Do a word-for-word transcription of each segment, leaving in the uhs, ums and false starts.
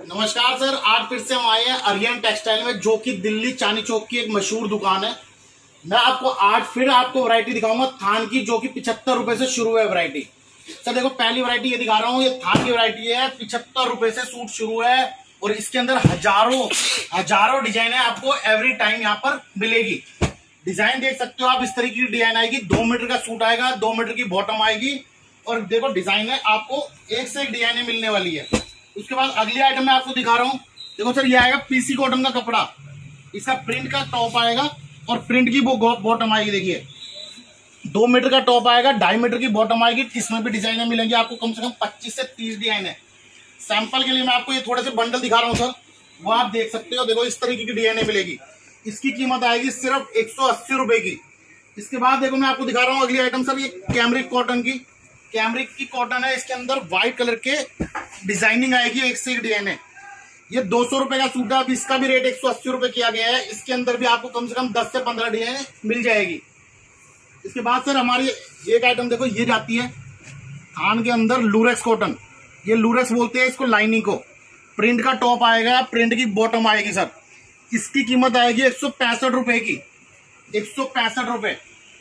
नमस्कार सर, आज फिर से हम आए हैं आर्यन टेक्सटाइल में, जो कि दिल्ली चांदनी चौक की एक मशहूर दुकान है। मैं आपको आज फिर आपको वैरायटी दिखाऊंगा थान की, जो कि पिछहत्तर रुपए से शुरू है वैरायटी। सर देखो, पहली वैरायटी ये दिखा रहा हूँ, ये थान की वैरायटी है। पिछहत्तर रुपए से सूट शुरू है और इसके अंदर हजारों हजारों डिजाइन है आपको एवरी टाइम यहाँ पर मिलेगी। डिजाइन देख सकते हो आप, इस तरीके की डिजाइन आएगी। दो मीटर का सूट आएगा, दो मीटर की बॉटम आएगी और देखो डिजाइन है, आपको एक से एक डिजाइने मिलने वाली है। उसके बाद अगली आइटम मैं आपको दिखा रहा हूँ। देखो सर, ये आएगा पीसी कॉटन का कपड़ा, इसका प्रिंट का टॉप आएगा और प्रिंट की वो बॉटम आएगी। देखिए दो मीटर का टॉप आएगा, ढाई मीटर की बॉटम आएगी। इसमें भी डिजाइने मिलेंगी आपको, कम से कम पच्चीस से तीस डिजाइन है। सैंपल के लिए मैं आपको ये थोड़े से बंडल दिखा रहा हूँ सर, वो आप देख सकते हो। देखो इस तरीके की डिजाइने मिलेगी। इसकी कीमत आएगी सिर्फ एक सौ अस्सी रुपए की। इसके बाद देखो मैं आपको दिखा रहा हूँ अगली आइटम सर, ये कैमरिक कॉटन की कैमरिक की कॉटन है। इसके अंदर व्हाइट कलर के डिजाइनिंग आएगी, एक से एक डिजाइन है। ये दो सौ रुपए का सूट है, अब इसका भी रेट एक सौ अस्सी रुपए किया गया है। इसके अंदर भी आपको कम से कम दस से पंद्रह डिजाइन मिल जाएगी। इसके बाद सर हमारी एक आइटम देखो, ये जाती है थान के अंदर लूरेक्स कॉटन। ये लूरेक्स बोलते हैं इसको, लाइनिंग को। प्रिंट का टॉप आएगा, प्रिंट की बॉटम आएगी सर। इसकी कीमत आएगी एक सौ पैंसठ रुपए की, एक सौ पैंसठ रुपए।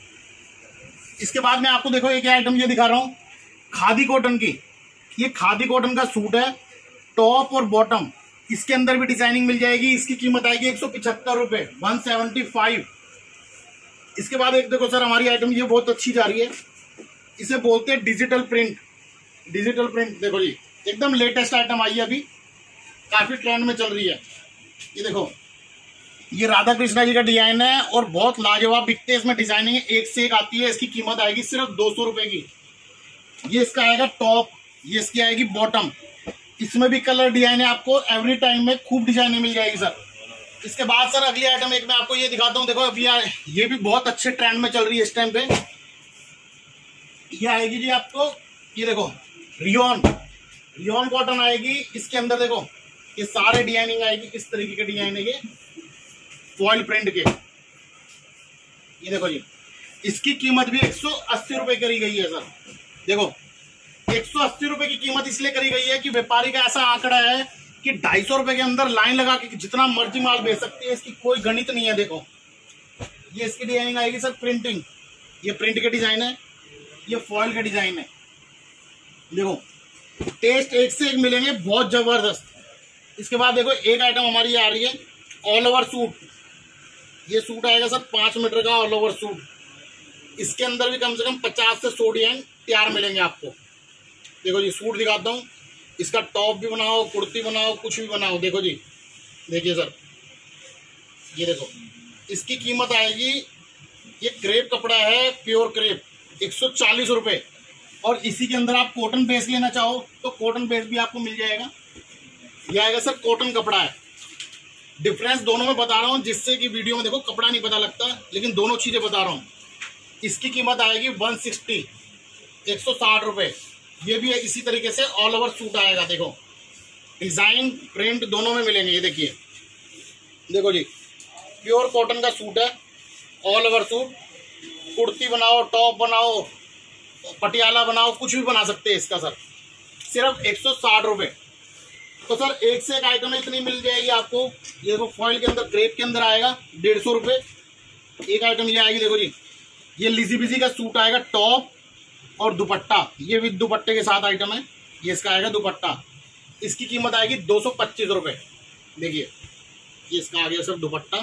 इसके बाद में आपको देखो एक आइटम ये दिखा रहा हूं, खादी कॉटन की। ये खादी कॉटन का सूट है, टॉप और बॉटम। इसके अंदर भी डिजाइनिंग मिल जाएगी। इसकी कीमत आएगी एक सौ पिछहत्तर रुपए, वन सेवेंटी फाइव। इसके बाद एक देखो सर हमारी आइटम, ये बहुत अच्छी जा रही है। इसे बोलते हैं डिजिटल प्रिंट। डिजिटल प्रिंट देखो जी, एकदम लेटेस्ट आइटम आई है, अभी काफी ट्रेंड में चल रही है। ये देखो, ये राधा कृष्णा जी का डिजाइन है और बहुत लाजवाब बिकते हैं। इसमें डिजाइनिंग एक से एक आती है। इसकी कीमत आएगी सिर्फ दो सौ रुपए की। ये इसका आएगा टॉप, ये इसकी आएगी बॉटम। इसमें भी कलर डिजाइन है, आपको एवरी टाइम में खूब डिजाइने मिल जाएगी सर। इसके बाद सर अगली आइटम एक मैं आपको ये दिखाता हूँ। देखो अभी ये भी बहुत अच्छे ट्रेंड में चल रही है इस टाइम पे। ये आएगी जी आपको, ये देखो रियोन रियोन कॉटन आएगी। इसके अंदर देखो ये सारे डिजाइनिंग आएगी, किस तरीके के डिजाइन है ये, फॉइल प्रिंट के। ये देखो जी, इसकी कीमत भी एक सौ अस्सी रुपए करी गई है सर। देखो एक सौ अस्सी रुपए की कीमत इसलिए करी गई है कि व्यापारी का ऐसा आंकड़ा है कि ढाई सौ रुपए के अंदर लाइन लगा के जितना मर्जी माल बेच सकती है, इसकी कोई गणित नहीं है। देखो ये इसकी डिजाइनिंग आएगी सर, प्रिंटिंग। ये प्रिंट के डिजाइन है, ये फॉइल के डिजाइन है। देखो टेस्ट एक से एक मिलेंगे, बहुत जबरदस्त। इसके बाद देखो एक आइटम हमारी ये आ रही है, ऑल ओवर सूट। ये सूट आएगा सर पांच मीटर का ऑल ओवर सूट। इसके अंदर भी कम से कम पचास से सौ डिजाइन तैयार मिलेंगे आपको। देखो जी सूट दिखाता हूँ, इसका टॉप भी बनाओ, कुर्ती बनाओ, कुछ भी बनाओ। देखो जी, देखिए सर, ये देखो इसकी कीमत आएगी, ये क्रेप कपड़ा है, प्योर क्रेप, एक सौ चालीस रुपए। और इसी के अंदर आप कॉटन बेस लेना चाहो तो कॉटन बेस भी आपको मिल जाएगा। ये आएगा सर कॉटन कपड़ा है। डिफरेंस दोनों में बता रहा हूँ, जिससे कि वीडियो में देखो कपड़ा नहीं पता लगता, लेकिन दोनों चीजें बता रहा हूँ। इसकी कीमत आएगी वन सिक्सटी, एक सौ साठ रुपए। ये भी इसी तरीके से ऑल ओवर सूट आएगा। देखो डिजाइन प्रिंट दोनों में मिलेंगे। ये देखिए, देखो जी प्योर कॉटन का सूट है, ऑल ओवर सूट। कुर्ती बनाओ, टॉप बनाओ, पटियाला बनाओ, कुछ भी बना सकते हैं इसका सर, सिर्फ एक सौ साठ रुपए। तो सर एक से एक आइटम इतनी मिल जाएगी आपको। ये देखो फॉइल के अंदर, क्रेप के अंदर आएगा डेढ़ सौ रुपए। एक आइटम ये आएगी, देखो जी ये लिजी बिजी का सूट आएगा, टॉप और दुपट्टा। ये विद दुपट्टे के साथ आइटम है। ये इसका आएगा दुपट्टा। इसकी कीमत आएगी दो सौ पच्चीस रुपए। देखिए ये इसका आ गया सर दुपट्टा,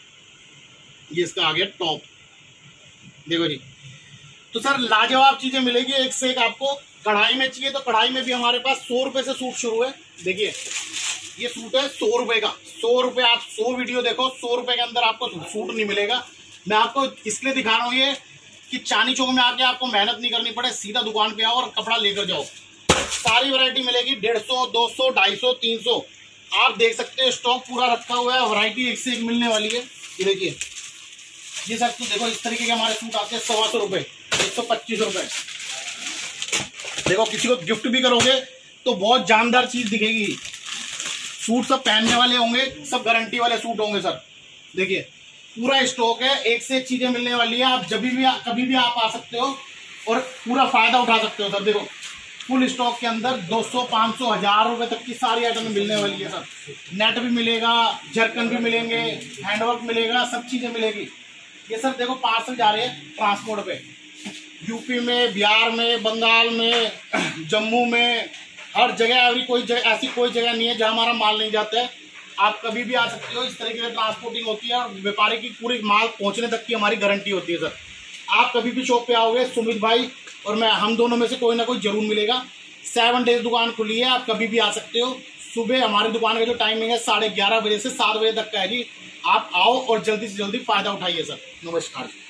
ये इसका आ गया टॉप। देखो जी, तो सर लाजवाब चीजें मिलेगी एक से एक आपको। कढ़ाई में चाहिए तो कढ़ाई में भी हमारे पास सौ रुपए से सूट शुरू है। देखिए ये सूट है सौ रुपए का। सौ रुपए, आप सौ वीडियो देखो, सौ रुपए के अंदर आपको सूट नहीं मिलेगा। मैं आपको इसलिए दिखा रहा हूँ ये कि चांदनी चौक में आके आपको मेहनत नहीं करनी पड़े, सीधा दुकान पे आओ और कपड़ा लेकर जाओ। सारी वैरायटी मिलेगी, डेढ़ सौ, दो सौ, ढाई सौ, तीन सौ। आप देख सकते हैं स्टॉक पूरा रखा हुआ है, वैरायटी एक से एक मिलने वाली है। ये देखिए, ये सब तो देखो इस तरीके के हमारे सूट आते हैं सवा सौ रुपए, एक सौ पच्चीस रुपए। देखो किसी को गिफ्ट भी करोगे तो बहुत जानदार चीज दिखेगी। सूट सब पहनने वाले होंगे, सब गारंटी वाले सूट होंगे सर। देखिए पूरा स्टॉक है, एक से एक चीजें मिलने वाली है। आप जब भी कभी भी आप आ सकते हो और पूरा फायदा उठा सकते हो सर। देखो फुल स्टॉक के अंदर दो सौ पाँच सौ हजार रुपए तक की सारी आइटम मिलने वाली है सर। नेट भी मिलेगा, जर्कन भी मिलेंगे, हैंडवर्क मिलेगा, सब चीजें मिलेगी। ये सर देखो पार्सल जा रहे हैं ट्रांसपोर्ट पे, यूपी में, बिहार में, बंगाल में, जम्मू में, हर जगह। अभी कोई जगह ऐसी कोई जगह नहीं है जहां हमारा माल नहीं जाता है। आप कभी भी आ सकते हो। इस तरीके से ट्रांसपोर्टिंग होती है और व्यापारी की पूरी माल पहुंचने तक की हमारी गारंटी होती है सर। आप कभी भी शॉप पे आओगे, सुमित भाई और मैं, हम दोनों में से कोई ना कोई जरूर मिलेगा। सेवन डेज दुकान खुली है, आप कभी भी आ सकते हो। सुबह हमारी दुकान का जो टाइमिंग है साढ़े ग्यारह बजे से सात बजे तक का है जी। आप आओ और जल्दी से जल्दी फायदा उठाइए सर। नमस्कार।